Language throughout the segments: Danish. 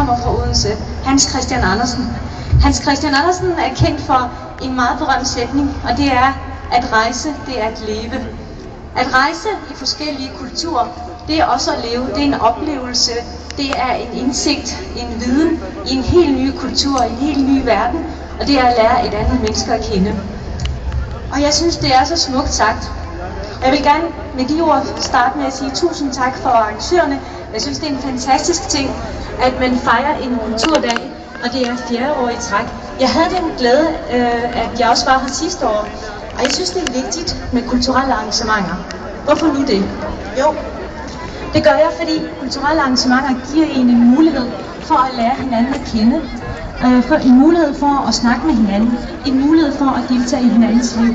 kommer fra Odense, Hans Christian Andersen. Hans Christian Andersen er kendt for en meget berømt sætning, og det er, at rejse, det er at leve. At rejse i forskellige kulturer, det er også at leve, det er en oplevelse, det er en indsigt, en viden i en helt ny kultur, en helt ny verden, og det er at lære et andet menneske at kende. Og jeg synes, det er så smukt sagt. Jeg vil gerne med de ord starte med at sige tusind tak for arrangørerne. Jeg synes, det er en fantastisk ting, at man fejrer en kulturdag, og det er 4. år i træk. Jeg havde den glæde, at jeg også var her sidste år, og jeg synes, det er vigtigt med kulturelle arrangementer. Hvorfor nu det? Jo, det gør jeg, fordi kulturelle arrangementer giver en mulighed for at lære hinanden at kende, for en mulighed for at snakke med hinanden, en mulighed for at deltage i hinandens liv.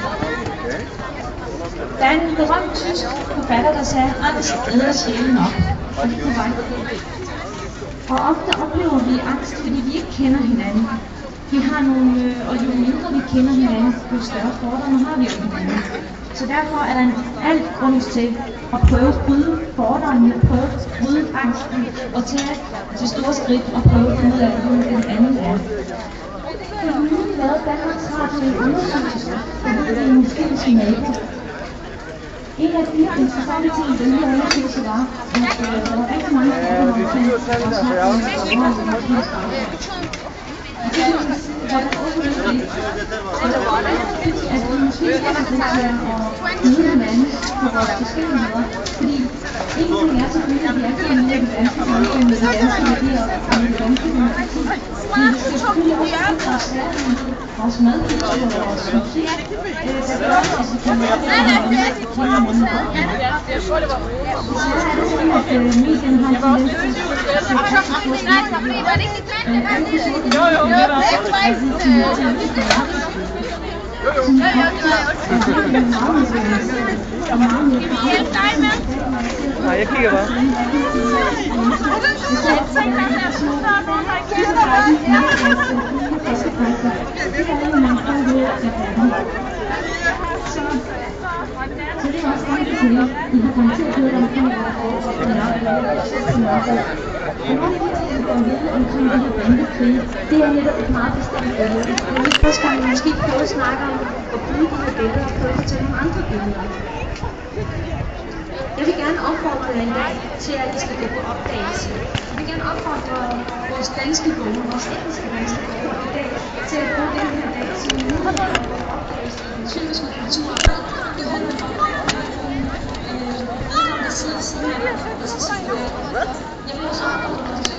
Der er en berømt tysk forfatter, der sagde, angst æder sjælen op, og det er korrekt. Og ofte oplever vi angst, fordi vi ikke kender hinanden. Vi har nogle, og jo mindre vi kender hinanden, jo større fordomme har vi om hinanden. Så derfor er der alt grund til at prøve at bryde fordommene, prøve at bryde angsten og tage det store skridt og prøve at finde ud af, hvem den anden er. For nylig lavede Danmarks Radio en undersøgelse, hvor det er en muslimsk nabo. En af de interessante ting i den her undersøgelse var, at der var rigtig mange fordomme omkring og snakke om muslimsk baggrund. Og det var der åbenlyst at vi måske skal være til at møde hinanden på vores forskelligheder, fordi en ting er selvfølgelig, at vi er kommet med det danske samfund, med de danske værdier og med det danske demokrati, men vi skal selvfølgelig også have vores særlighed, vores madkultur og vores musik, der gør, at vi kan lære hinanden at kende hinanden godt. Så er det sådan, at medierne har en tendens til at Nej, jeg kigger bare. Så det er også godt til, I har kommet til at høre omkring og nogle af de ting, der går videre omkring de her bandekrige, det er netop et meget bestemt billede. Det er lige første gang, vi måske prøver at snakke om at bruge de her billeder og prøve at fortælle nogle andre billeder. Jeg vil gerne opfordre jer i dag til, at I skal gå på opdagelse. Jeg vil gerne opfordre vores danske borgere, vores engelske danske borgere i dag, til at bruge den her dag som en mulighed for at gå på opdagelse i den tyrkiske kultur. Det handler om der sidder ved siden af, og så siger jeg vil også opfordre